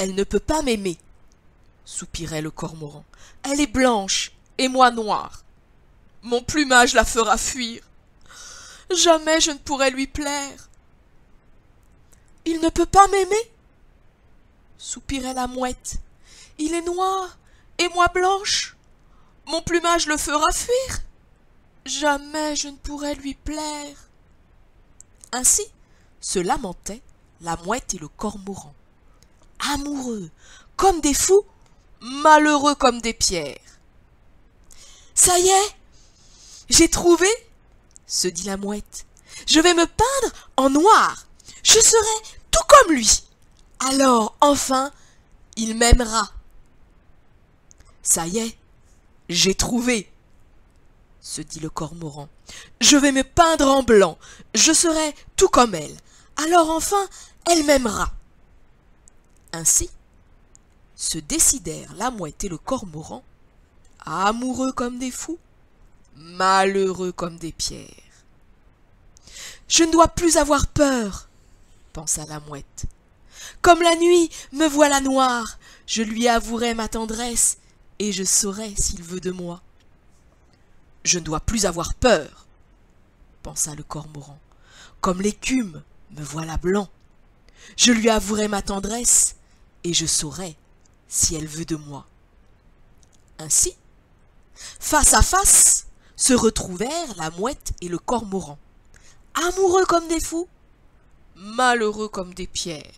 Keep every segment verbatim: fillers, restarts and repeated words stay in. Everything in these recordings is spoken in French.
Elle ne peut pas m'aimer, soupirait le cormoran. Elle est blanche et moi noire. Mon plumage la fera fuir. Jamais je ne pourrai lui plaire. Il ne peut pas m'aimer, soupirait la mouette. Il est noir et moi blanche. Mon plumage le fera fuir. Jamais je ne pourrai lui plaire. Ainsi se lamentaient la mouette et le cormoran, amoureux comme des fous, malheureux comme des pierres. « Ça y est, j'ai trouvé, se dit la mouette. Je vais me peindre en noir. Je serai tout comme lui. Alors, enfin, il m'aimera. »« Ça y est, j'ai trouvé, se dit le cormoran. Je vais me peindre en blanc. Je serai tout comme elle. Alors, enfin, elle m'aimera. » Ainsi se décidèrent la mouette et le cormoran, amoureux comme des fous, malheureux comme des pierres. « Je ne dois plus avoir peur, pensa la mouette. Comme la nuit me voilà noire, je lui avouerai ma tendresse et je saurai s'il veut de moi. Je ne dois plus avoir peur, pensa le cormoran. Comme l'écume me voilà blanc, je lui avouerai ma tendresse et je saurai si elle veut de moi. Ainsi, face à face, se retrouvèrent la mouette et le cormoran, amoureux comme des fous, malheureux comme des pierres.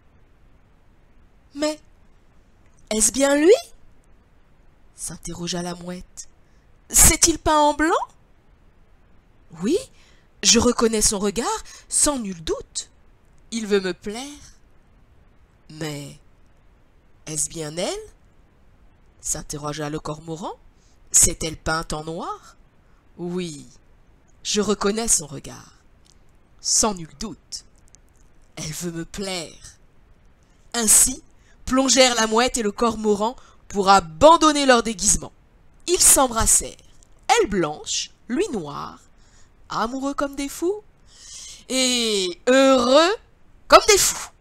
« Mais est-ce bien lui ?» s'interrogea la mouette. « S'est-il peint en blanc ? Oui, je reconnais son regard sans nul doute. Il veut me plaire. Mais est-ce bien elle ? S'interrogea le cormoran. S'est-elle peinte en noir ? Oui, je reconnais son regard. Sans nul doute, elle veut me plaire. » Ainsi plongèrent la mouette et le cormoran pour abandonner leur déguisement. Ils s'embrassèrent, elle blanche, lui noir, amoureux comme des fous et heureux comme des fous.